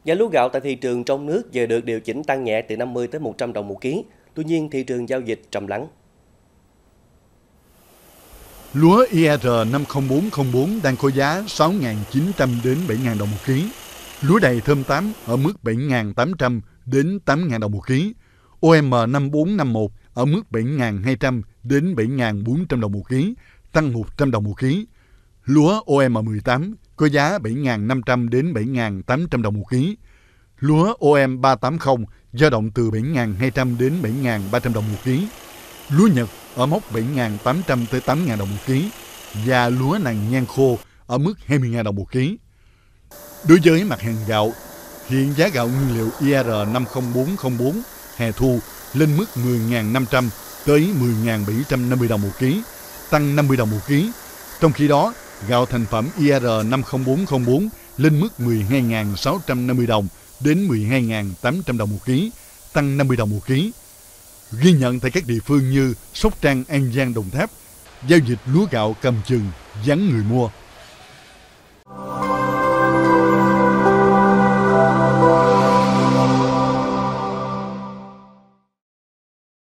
Giá lúa gạo tại thị trường trong nước giờ được điều chỉnh tăng nhẹ từ 50 tới 100 đồng một ký. Tuy nhiên, thị trường giao dịch trầm lắng. Lúa IR 50404 đang có giá 6.900 đến 7.000 đồng một ký. Lúa đầy thơm 8 ở mức 7.800 đến 8.000 đồng một ký. OM 5451 ở mức 7.200 đến 7.400 đồng một ký, tăng 100 đồng một ký. Lúa OM 18 có giá 7.500 đến 7.800 đồng một ký. Lúa OM 380 dao động từ 7.200 đến 7.300 đồng một ký. Lúa Nhật ở mốc 7.800 tới 8.000 đồng một ký và lúa nàng nhang khô ở mức 20.000 đồng một ký. Đối với mặt hàng gạo, hiện giá gạo nguyên liệu IR 50404 hè thu lên mức 10.500 tới 10.750 đồng một ký, tăng 50 đồng một ký. Trong khi đó, gạo thành phẩm IR 50404 lên mức 12.650 đồng đến 12.800 đồng một ký, tăng 50 đồng một ký. Ghi nhận tại các địa phương như Sóc Trăng, An Giang, Đồng Tháp, giao dịch lúa gạo cầm chừng, vắng người mua.